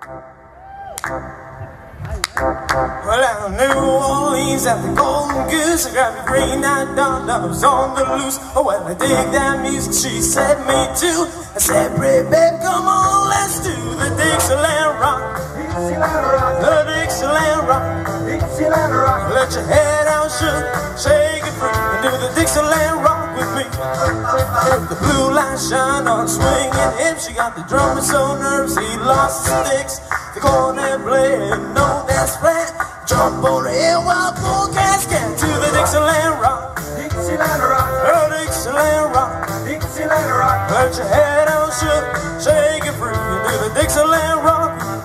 Well, out in New Orleans at the Golden Goose, I grabbed a green-eyed dog that was on the loose. Oh, well, I dig that music, she said me too. I said, pretty babe, come on, let's do the Dixieland rock. Dixieland rock. The Dixieland rock. Dixieland rock. Let your head out, shake it free, and do the Dixieland rock with me. The blue light shine on swinging hips. She got the drummer so nervous he lost his sticks. The cornet playing, no, that's right. Jump on the hill while poor cats can to the Dixieland rock. Dixieland rock. Oh, Dixieland rock. Dixieland rock. Let your head out, shake it free, and do the Dixieland rock.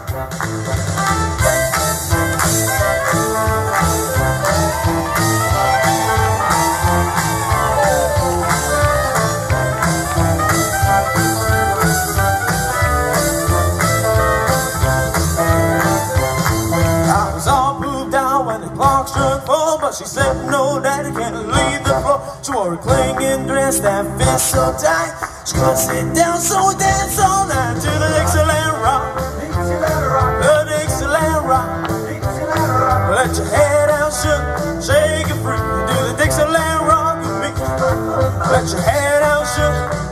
But she said, no, daddy can't leave the floor. She wore a clinging dress that fit so tight. She couldn't sit down, so we danced all night to the Dixieland rock. Dixieland rock. The Dixieland rock. Dixieland rock. Let your head out, shake it free, do the Dixieland rock with me. Let your head out,